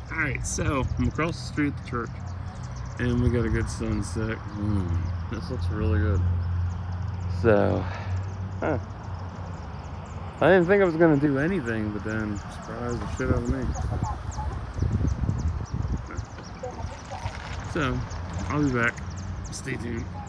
Alright, so I'm across the street at the church, and we got a good sunset. This looks really good. So, I didn't think I was gonna do anything, but then surprised the shit out of me. So, I'll be back. Stay tuned.